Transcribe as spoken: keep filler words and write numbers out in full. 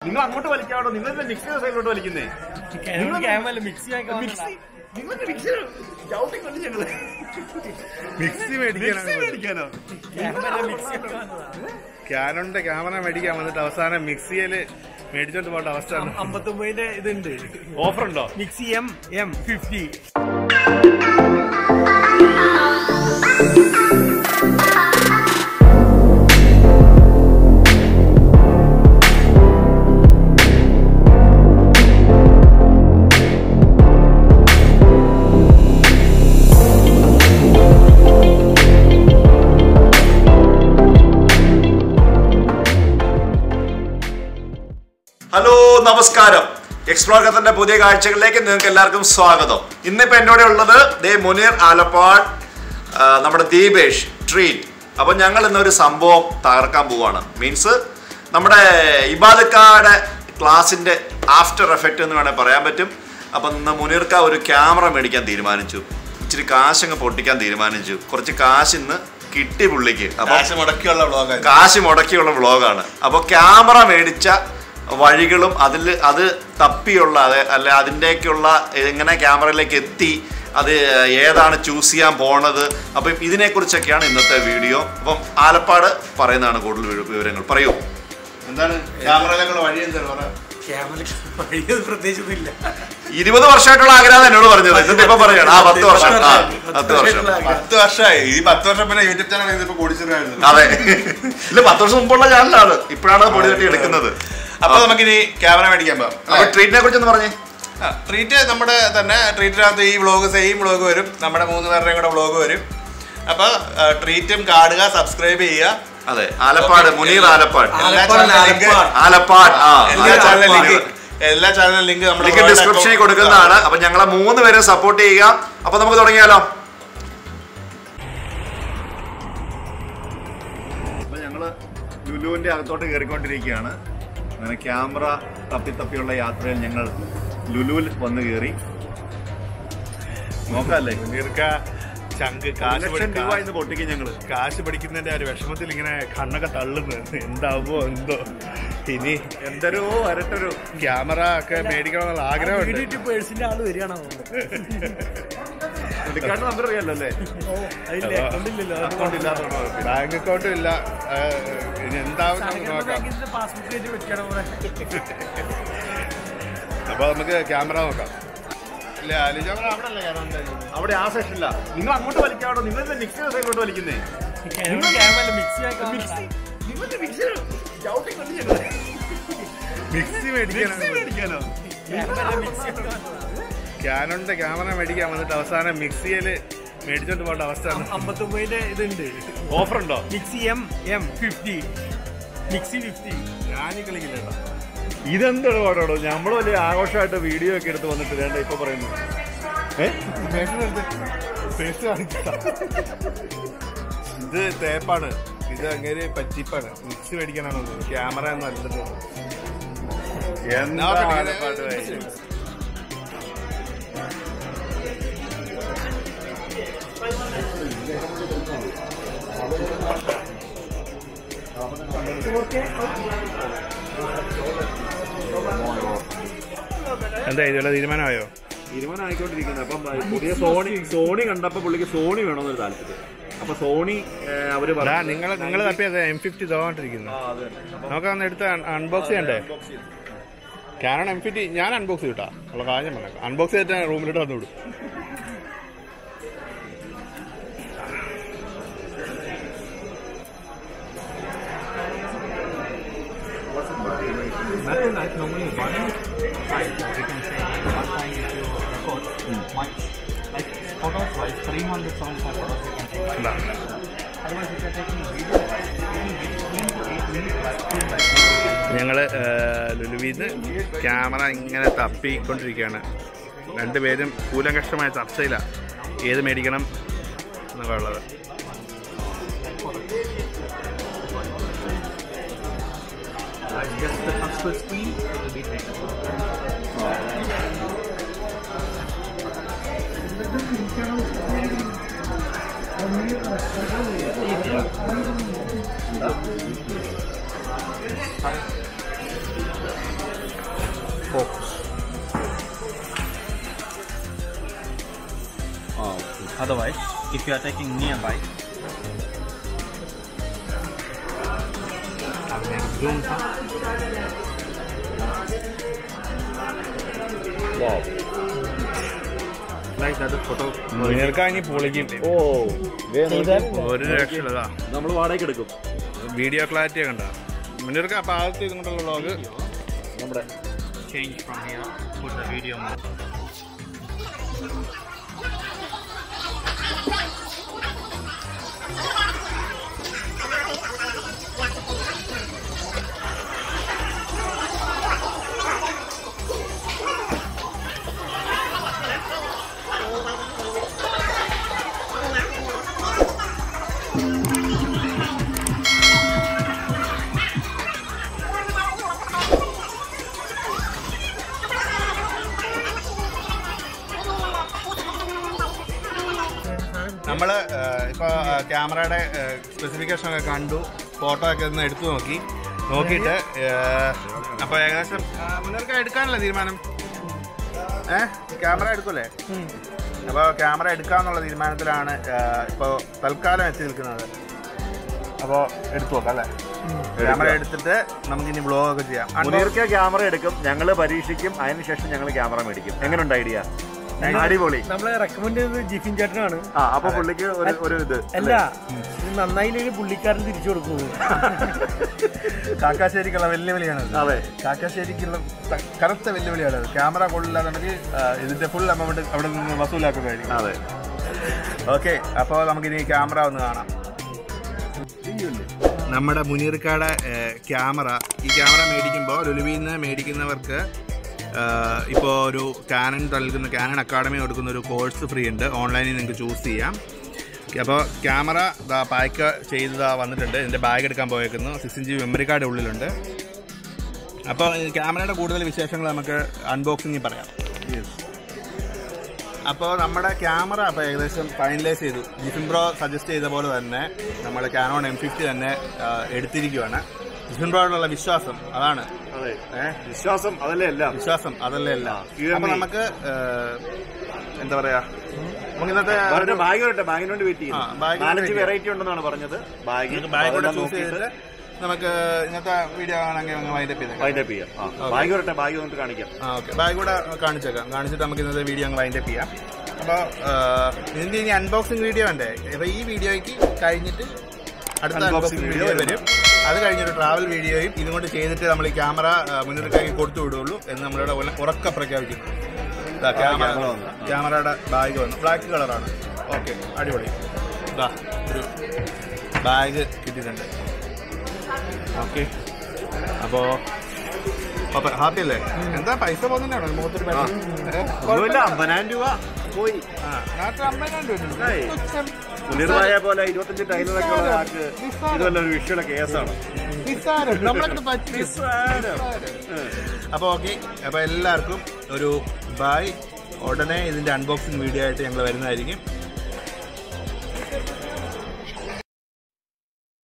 നിങ്ങൾ അങ്ങോട്ട് വലിക്കാവോ? നിങ്ങൾ മിക്സി സൈഡിലോട്ട് വലിക്കുന്നേ. മിക്സി മേടിക്കാനോ? ക്യാനോണിന്റെ ക്യാമറ മേടിക്കാൻ വന്നിട്ട് അവസാനം മിക്സിയില് മേടിച്ചോണ്ട് പോകേണ്ട അവസ്ഥ. അമ്പത്തൊമ്പതിന്റെ ഇതുണ്ട്, ഓഫർ ഉണ്ടോ? മിക്സി എം എം ഫിഫ്റ്റി. ഹലോ, നമസ്കാരം. എക്സ്പ്ലോർ ഖത്തറിന്റെ പുതിയ കാഴ്ചകളിലേക്ക് നിങ്ങൾക്ക് എല്ലാവർക്കും സ്വാഗതം. ഇന്നിപ്പോ എന്നോട് ഉള്ളത് ദേ മുനീർ ആലപ്പാട്, നമ്മുടെ ദീപേഷ് ട്രീറ്റ്. അപ്പൊ ഞങ്ങൾ ഇന്നൊരു സംഭവം തകർക്കാൻ പോവാണ്. മീൻസ് നമ്മുടെ ഇബാദക്കാടെ ക്ലാസിന്റെ ആഫ്റ്റർ എഫക്റ്റ് എന്ന് വേണേൽ പറയാൻ പറ്റും. അപ്പൊ ഇന്ന് മുനീർക്ക ഒരു ക്യാമറ മേടിക്കാൻ തീരുമാനിച്ചു. ഇച്ചിരി കാശങ്ങ് പൊട്ടിക്കാൻ തീരുമാനിച്ചു. കുറച്ച് കാശ് ഇന്ന് കിട്ടി പുള്ളിക്ക്. അപ്പൊ കാശ് മുടക്കിയുള്ള വ്ളോഗാണ്. അപ്പൊ ക്യാമറ മേടിച്ച വഴികളും അതിൽ അത് തപ്പിയുള്ള അത് അല്ല അതിൻ്റെയൊക്കെയുള്ള എങ്ങനെ ക്യാമറയിലേക്ക് എത്തി, അത് ഏതാണ് ചൂസ് ചെയ്യാൻ പോണത്, അപ്പം ഇതിനെക്കുറിച്ചൊക്കെയാണ് ഇന്നത്തെ വീഡിയോ. അപ്പം ആലപ്പാട് പറയുന്നതാണ് കൂടുതൽ വിവരങ്ങൾ. പറയൂ, എന്താണ് ക്യാമറയിലേക്കുള്ള വഴി? എന്താണ് പറയാ? പ്രത്യേകിച്ചൊന്നുമില്ല. ഇരുപത് വർഷമായിട്ടുള്ള ആഗ്രഹം എന്നോട് പറഞ്ഞത്. എന്നിട്ട് ഇപ്പൊ പറയണം ആ പത്ത് വർഷം പത്ത് വർഷം പത്ത് വർഷമായി ഈ പത്ത് വർഷം പിന്നെ യൂട്യൂബ് ചാനൽ ഇപ്പൊ പൊടിച്ചിട്ടായിരുന്നു. അതെ, ഇല്ല പത്ത് വർഷം മുമ്പുള്ള ചാനലാണ്, ഇപ്പോഴാണ് പൊടി തട്ടി എടുക്കുന്നത്. അപ്പൊ നമുക്കിനി ക്യാമറ മേടിക്കാൻ പോകാം. അപ്പൊ ട്രീറ്റിനെ കുറിച്ചൊന്ന് പറഞ്ഞേ. ട്രീറ്റ് നമ്മുടെ തന്നെ ട്രീറ്റിനകത്ത് ഈ വ്ളോഗ് സെയിം വ്ളോഗ് വരും, നമ്മുടെ മൂന്ന് പേരുടെയും കൂടെ വ്ളോഗ് വരും. അപ്പൊ ട്രീറ്റും കാണുക, സബ്സ്ക്രൈബ് ചെയ്യുക. അതെ, ആലപ്പാട് മുനീർ ആലപ്പാട് ആലപ്പാട് എല്ലാ ചാനലിലും ലിങ്ക് എല്ലാ ചാനലിലും ലിങ്ക് നമ്മൾ ലിങ്ക് ഡിസ്ക്രിപ്ഷനിൽ കൊടുക്കുന്നതാണ്. അപ്പൊ ഞങ്ങളെ മൂന്ന് പേരെ സപ്പോർട്ട് ചെയ്യുക. അപ്പൊ നമുക്ക് തുടങ്ങിയാലോ? അപ്പൊ ഞങ്ങള് ലുലുവിന്റെ അകത്തോട്ട് കയറിക്കൊണ്ടിരിക്കുകയാണ്. അങ്ങനെ ക്യാമറ തപ്പി തപ്പിയുള്ള യാത്രയിൽ ഞങ്ങൾ ലുലുവിൽ വന്ന് കയറി. നോക്കാല്ലേ മുനീർക്ക ചങ്ക് കാശ് പൊട്ടിക്കും ഞങ്ങള്. കാശ് പഠിക്കുന്നതിന്റെ ഒരു വിഷമത്തിൽ ഇങ്ങനെ കണ്ണൊക്കെ തള്ളുന്നത് എന്താവോ എന്തോ. ഇനി എന്തരോ വരട്ടൊരു ക്യാമറ ഒക്കെ മേടിക്കണമെന്നുള്ള ആഗ്രഹമുണ്ട്. പേഴ്സിന്റെ ആള് വരികയാണോ? നമ്പർ അറിയാലോ അല്ലേ? ബാങ്ക് അക്കൗണ്ടും ഇല്ല. ഇനി എന്താവും നോക്കാം. അപ്പൊ നമുക്ക് ക്യാമറ നോക്കാം. അവിടെ ആ സെഷനില്ല. നിങ്ങൾ അങ്ങോട്ട് വലിക്കാവോ? നിങ്ങൾ മിക്സി സൈഡിലോട്ട് വലിക്കുന്നേ. മിക്സി മേടിക്കാനോ? ക്യാനോണിന്റെ ക്യാമറ മേടിക്കാൻ വന്നിട്ട് അവസാനം മിക്സിയില് മേടിച്ചോണ്ട് പോകേണ്ട അവസ്ഥ. അമ്പത്തൊമ്പതിന്റെ ഇതുണ്ട്, ഓഫർ ഉണ്ടോ? മിക്സി എം എം ഫിഫ്റ്റി മിക്സി ഫിഫ്റ്റി. ഞാനീ കളിക്കില്ല. ഇതെന്താണ് പാടോ? നമ്മൾ വലിയ ആഘോഷമായിട്ട് വീഡിയോ ഒക്കെ എടുത്ത് വന്നിട്ട് വേണ്ട ഇപ്പൊ പറയുന്നു. ഇത് തേപ്പാണ്, ഇത് അങ്ങനെ പറ്റിപ്പാണ്. മിക്സി മേടിക്കാനാണോ? ക്യാമറ ഒന്നും അല്ലത്. എന്താ എന്താ ഇതുള്ള തീരുമാനമായോ? തീരുമാനം ആയിക്കൊണ്ടിരിക്കുന്നത്. അപ്പം പുതിയ സോണി സോണി കണ്ടപ്പോ പുള്ളിക്ക് സോണി വേണമെന്നൊരു താല്പര്യം. അപ്പൊ സോണി അവര് നിങ്ങൾ നിങ്ങൾ തപ്പിയത് എം ഫിഫ്റ്റി തോന്നിട്ടിരിക്കുന്നു. നമുക്ക് അന്ന് എടുത്ത് അൺബോക്സ് ചെയ്യണ്ടേ? ക്യാനോൺ എം ഫിഫ്റ്റി ഞാൻ അൺബോക്സ് ചെയ്തിട്ടാ ഉള്ള കാര്യം പറഞ്ഞേക്കാം. അൺബോക്സ് ചെയ്തിട്ട് റൂമിലിട്ട് വന്നുവിടും. ഞങ്ങള് ലുലുവിന്ന് ക്യാമറ ഇങ്ങനെ തപ്പിക്കൊണ്ടിരിക്കുകയാണ്. രണ്ടുപേരും കൂലങ്കഷമായ ചർച്ചയിലാണ് ഏത് മേടിക്കണം എന്നൊക്കെ ഉള്ളത്. otherwise if you are taking nearby. Wow. Like that photo. മുനീർക്കാനി പൊളിക്കും. ഓ ഒരു രക്ഷയില്ലതാ. നമ്മൾ വാടകയ്ക്ക് എടുക്കും. വീഡിയോ ക്ലാരിറ്റി കണ്ട മുനീർക്ക അപ്പൊ ആദ്യത്തെ ഇതുകൊണ്ടുള്ള വ്ളോഗ് നമ്മുടെ Change from here. Put the video mode. നമ്മൾ ഇപ്പോൾ ക്യാമറയുടെ സ്പെസിഫിക്കേഷൻ ഒക്കെ കണ്ടു, ഫോട്ടോ ഒക്കെ ഒന്ന് എടുത്തു നോക്കി നോക്കിയിട്ട് അപ്പോൾ ഏകദേശം മുന്നേർക്ക് എടുക്കാനല്ലേ തീരുമാനം? ഏഹ് ക്യാമറ എടുക്കൂലേ? അപ്പോൾ ക്യാമറ എടുക്കാമെന്നുള്ള തീരുമാനത്തിലാണ് ഇപ്പോൾ തൽക്കാലം എത്തി നിൽക്കുന്നത്. അപ്പോൾ എടുത്തു നോക്കാം അല്ലേ? ക്യാമറ എടുത്തിട്ട് നമുക്കിനി വ്ലോഗ് ഒക്കെ ചെയ്യാം. മുനീർക്ക് ക്യാമറ എടുക്കും, ഞങ്ങൾ പരീക്ഷിക്കും, അതിനുശേഷം ഞങ്ങൾ ക്യാമറ മേടിക്കും. എങ്ങനെയുണ്ട് ഐഡിയ? അടിപൊളി. നമ്മളെ റെക്കമെൻഡ് ചെയ്തത് ജിഫിൻ ചേട്ടനാണ്. ആ അപ്പൊ പുള്ളിക്ക് ഒരു ഇത് അല്ല, ഇത് നന്നായില്ലെങ്കിൽ പുള്ളിക്കാരൻ തിരിച്ചു കൊടുക്കുന്നു. കാക്കാശ്ശേരിക്കുള്ള വെല്ലുവിളിയാണ്. അതെ, കാക്കാശ്ശേരിക്കുള്ള കറുത്ത വെല്ലുവിളിയാണ്. ക്യാമറ കൊള്ളില്ലാന്നുണ്ടെങ്കിൽ ഇതിന്റെ ഫുൾ അമൗണ്ട് അവിടെ നിന്ന് വസൂലാക്കുന്നതായിരിക്കും. അതെ, ഓക്കെ. അപ്പോൾ നമുക്കിനി ക്യാമറ ഒന്ന് കാണാം. നമ്മുടെ മുനീർക്കാട് ക്യാമറ, ഈ ക്യാമറ മേടിക്കുമ്പോൾ ലുലുവിൽ നിന്ന് മേടിക്കുന്നവർക്ക് ഇപ്പോൾ ഒരു കാനൺ നൽകുന്ന കാനൺ അക്കാഡമി കൊടുക്കുന്ന ഒരു കോഴ്സ് ഫ്രീ ഉണ്ട്. ഓൺലൈനിൽ നിങ്ങൾക്ക് ചൂസ് ചെയ്യാം. അപ്പോൾ ക്യാമറ ഇതാ പാക്ക് ചെയ്തതാ വന്നിട്ടുണ്ട്. ഇതിൻ്റെ ബാഗ് എടുക്കാൻ പോയേക്കുന്നു. സിക്സ് ഇഞ്ച് മെമ്മറി കാർഡ് ഉള്ളിലുണ്ട്. അപ്പോൾ ക്യാമറയുടെ കൂടുതൽ വിശേഷങ്ങൾ നമുക്ക് അൺബോക്സിങ്ങിൽ പറയാം. അപ്പോൾ നമ്മുടെ ക്യാമറ അപ്പോൾ ഏകദേശം ഫൈനലൈസ് ചെയ്തു. ജിഫിൻ ബ്രോ സജസ്റ്റ് ചെയ്ത പോലെ തന്നെ നമ്മൾ കാനോൺ എം ഫിഫ്റ്റി തന്നെ എടുത്തിരിക്കുകയാണ്. ജിഫിൻ ബ്രോയോടുള്ള വിശ്വാസം അതാണ്. അതെ, വിശ്വാസം അതല്ലേ എല്ലാം. വിശ്വാസം അതല്ലേ എല്ലാം. അപ്പോൾ നമുക്ക് എന്താ പറയാ, നമുക്ക് ഇന്നത്തെ ബാഗ് വരട്ടെ, ബാഗിന് വേണ്ടി വെയിറ്റ് ചെയ്യാം. നാലഞ്ച് വെറൈറ്റി ഉണ്ടെന്നാണ് പറഞ്ഞത്. ബാഗ് ബാഗ് കൂടെ ചൂസ് ചെയ്തിട്ട് നമുക്ക് ഇന്നത്തെ വീഡിയോ ആണെങ്കിൽ വൈൻഡപ്പ് ചെയ്തേക്കാം. വൈൻഡപ്പ് ചെയ്യാം. ബാഗ് വരട്ടെ, ബാഗ് വന്നിട്ട് കാണിക്കാം. ആ ഓക്കെ, ബാഗ് കൂടെ കാണിച്ചേക്കാം. കാണിച്ചിട്ട് നമുക്ക് ഇന്നത്തെ വീഡിയോ അങ്ങ് വൈൻഡപ്പ് ചെയ്യാം. അപ്പോൾ ഇതിൻ്റെ ഇനി അൺബോക്സിങ് വീഡിയോ ഉണ്ട്. അപ്പോൾ ഈ വീഡിയോയ്ക്ക് കഴിഞ്ഞിട്ട് അടുത്ത അൺബോക്സിങ് വീഡിയോ വരും. അത് കഴിഞ്ഞൊരു ട്രാവൽ വീഡിയോയും ഇതും കൊണ്ട് ചെയ്തിട്ട് നമ്മൾ ഈ ക്യാമറ മുന്നിലേക്കാക്കി കൊടുത്തു വിടുള്ളൂ എന്ന് നമ്മളിവിടെ ഉറക്കെ പ്രഖ്യാപിക്കുന്നു. ക്യാമറ ക്യാമറയുടെ ബാഗ് വന്നു, ബ്ലാക്ക് കളറാണ്. ഓക്കെ, അടിപൊളി. ഇതാ ഒരു ബാഗ് കിട്ടിയിട്ടുണ്ട്. ഓക്കെ, അപ്പോൾ അപ്പോൾ ഹാപ്പി അല്ലേ? എന്താ പൈസ പോകുന്നുണ്ടാണോ മുഖത്തൊരു പൈസ? അമ്പതിനായിരം രൂപ പോയി. ആ നാട്ടിൽ അമ്പതിനായിരം രൂപ മുനീർമായ പോലെ ഇരുപത്തഞ്ച് ടൈലറൊക്കെ ഉള്ള ആൾക്ക് ഇതുവല്ല ഒരു വിഷയുടെ കേസാണ്. അപ്പോൾ ഓക്കെ, അപ്പോൾ എല്ലാവർക്കും ഒരു ബൈ. ഉടനെ ഇതിൻ്റെ അൺബോക്സിങ് വീഡിയോ ആയിട്ട് ഞങ്ങൾ വരുന്നതായിരിക്കും.